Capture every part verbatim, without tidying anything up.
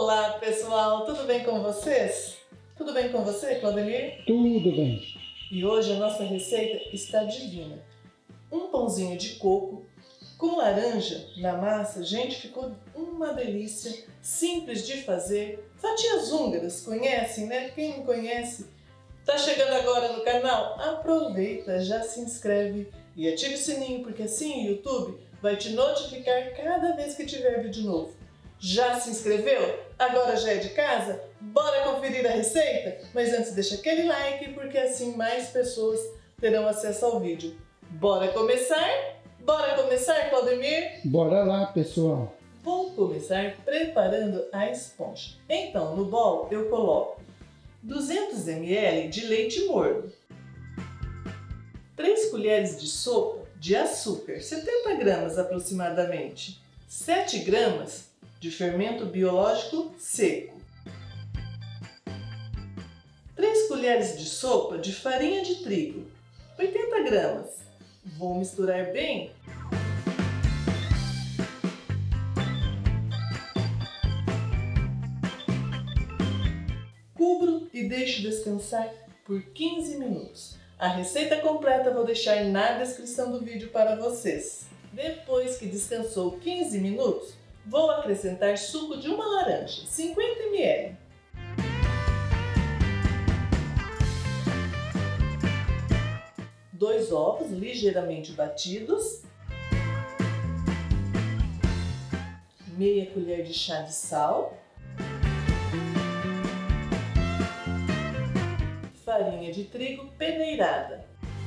Olá pessoal, tudo bem com vocês? Tudo bem com você, Claudemir? Tudo bem. E hoje a nossa receita está divina. Um pãozinho de coco com laranja na massa, gente, ficou uma delícia, simples de fazer. Fatias húngaras, conhecem, né? Quem não conhece, tá chegando agora no canal? Aproveita, já se inscreve e ative o sininho, porque assim o YouTube vai te notificar cada vez que tiver vídeo novo. Já se inscreveu? Agora já é de casa? Bora conferir a receita? Mas antes deixa aquele like, porque assim mais pessoas terão acesso ao vídeo. Bora começar? Bora começar, Claudemir? Bora lá, pessoal! Vou começar preparando a esponja. Então, no bowl eu coloco duzentos mililitros de leite morno, três colheres de sopa de açúcar, setenta gramas aproximadamente, sete gramas de fermento biológico seco, três colheres de sopa de farinha de trigo, oitenta gramas. Vou misturar bem. Cubro e deixo descansar por quinze minutos. A receita completa vou deixar na descrição do vídeo para vocês. Depois que descansou quinze minutos, vou acrescentar suco de uma laranja, cinquenta mililitros. Dois ovos ligeiramente batidos. Meia colher de chá de sal. Farinha de trigo peneirada.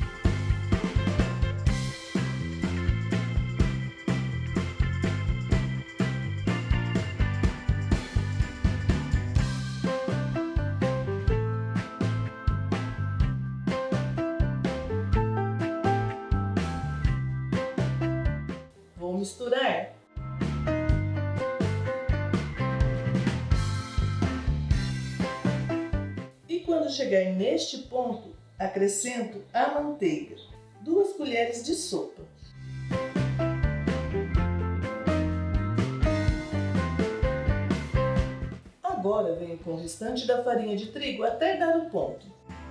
Vou misturar. E quando chegar neste ponto, acrescento a manteiga, duas colheres de sopa. Agora venho com o restante da farinha de trigo até dar o ponto.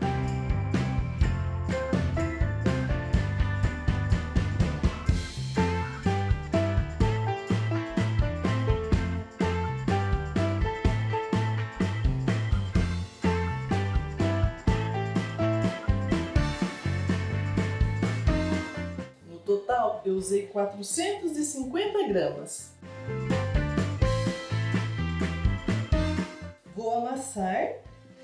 No total, eu usei quatrocentos e cinquenta gramas. Vou amassar.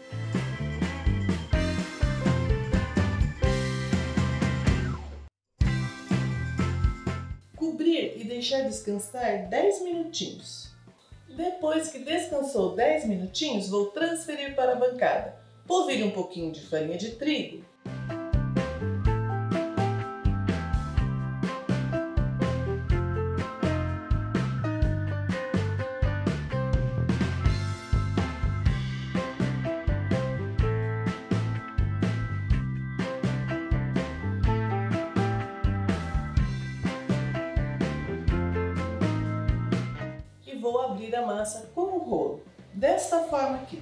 Cobrir e deixar descansar dez minutinhos. Depois que descansou dez minutinhos, vou transferir para a bancada. Polvilhe um pouquinho de farinha de trigo. Vou abrir a massa com o rolo, desta forma aqui.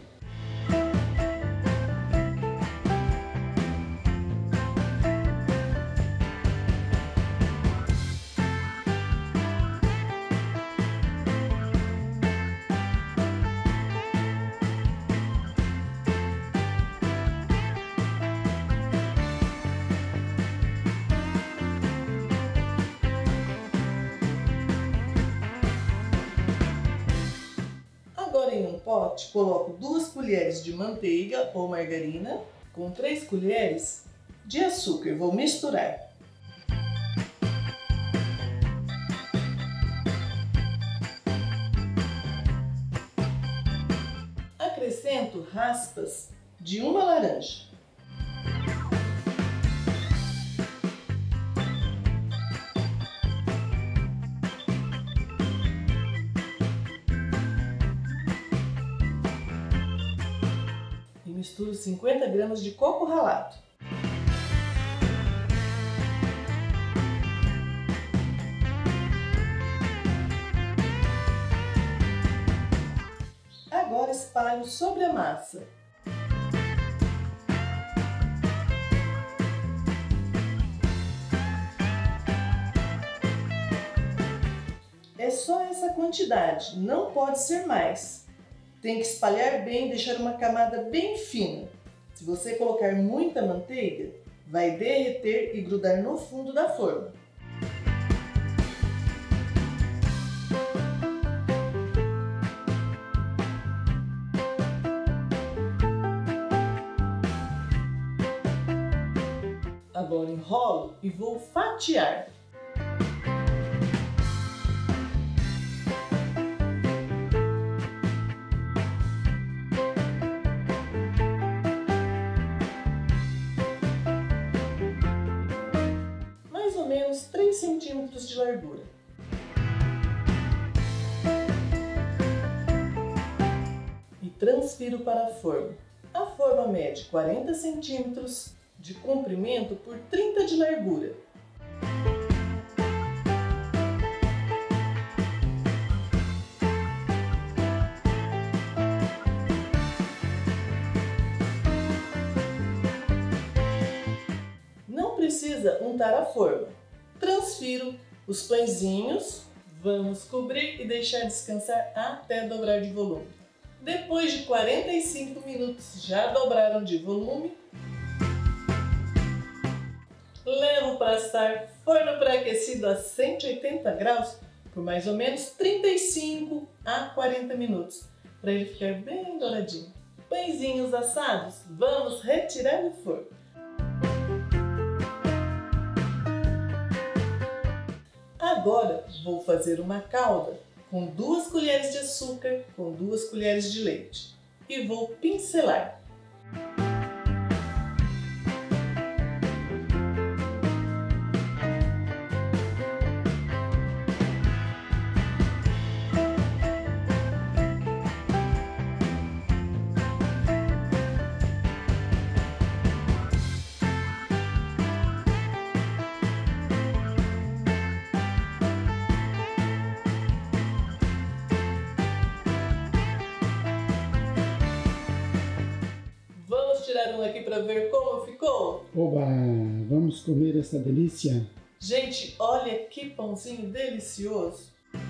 Agora em um pote coloco duas colheres de manteiga ou margarina com três colheres de açúcar. Vou misturar. Acrescento raspas de uma laranja. Misturo cinquenta gramas de coco ralado. espalho sobre a massa. É só essa quantidade, não pode ser mais. Tem que espalhar bem e deixar uma camada bem fina. Se você colocar muita manteiga, vai derreter e grudar no fundo da forma. Agora enrolo e vou fatiar. Mais ou menos três centímetros de largura. E transfiro para a forma. A forma mede quarenta centímetros de comprimento por trinta de largura. Não precisa untar a forma. Transfiro os pãezinhos, vamos cobrir e deixar descansar até dobrar de volume. Depois de quarenta e cinco minutos já dobraram de volume, levo para assar forno pré-aquecido a cento e oitenta graus por mais ou menos trinta e cinco a quarenta minutos, para ele ficar bem douradinho. Pãezinhos assados, vamos retirar do forno. Agora vou fazer uma calda com duas colheres de açúcar com duas colheres de leite e vou pincelar. Tirar um aqui para ver como ficou? Oba! Vamos comer essa delícia? Gente, olha que pãozinho delicioso!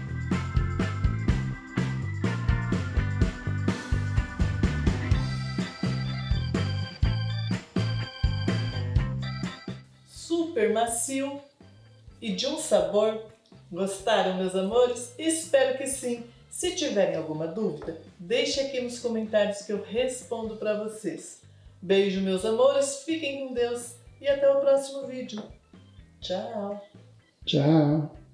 Super macio e de um sabor. Gostaram, meus amores? Espero que sim! Se tiverem alguma dúvida, deixe aqui nos comentários que eu respondo para vocês. Beijo, meus amores, fiquem com Deus e até o próximo vídeo. Tchau! Tchau!